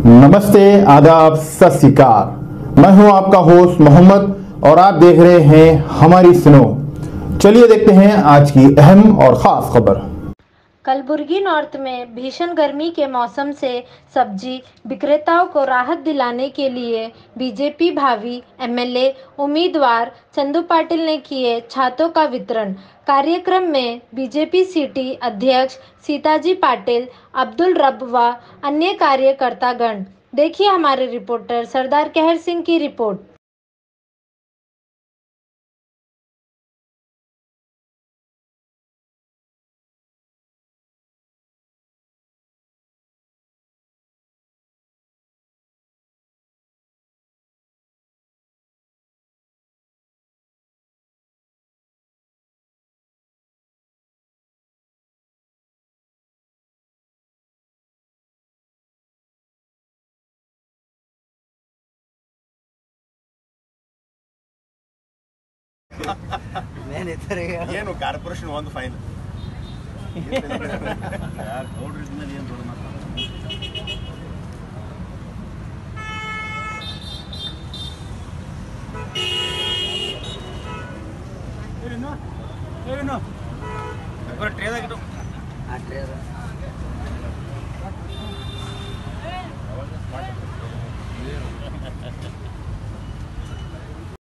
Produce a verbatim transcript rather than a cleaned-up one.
नमस्ते, आदाब, सत श्री अकाल। मैं हूं आपका होस्ट मोहम्मद और आप देख रहे हैं हमारी सुनो। चलिए देखते हैं आज की अहम और खास खबर। कलबुर्गी नॉर्थ में भीषण गर्मी के मौसम से सब्जी विक्रेताओं को राहत दिलाने के लिए बीजेपी भावी एमएलए उम्मीदवार चंदू पाटिल ने किए छातों का वितरण। कार्यक्रम में बीजेपी सिटी अध्यक्ष सीताजी पाटिल, अब्दुल रब व अन्य कार्यकर्तागण। देखिए हमारे रिपोर्टर सरदार कहर सिंह की रिपोर्ट। ಏನು ಕಾರ್ಪೊರೇಷನ್ ಒಂದು ಫೈನ್ ಯಾರು ಗೌಡ್ರ ಇದ್ಮೇಲೆ ಏನು ದೊಡ್ಡ ಮಾತು. ಟ್ರೇದಾಗಿಟ್ಟು ಆ ಟ್ರೇದ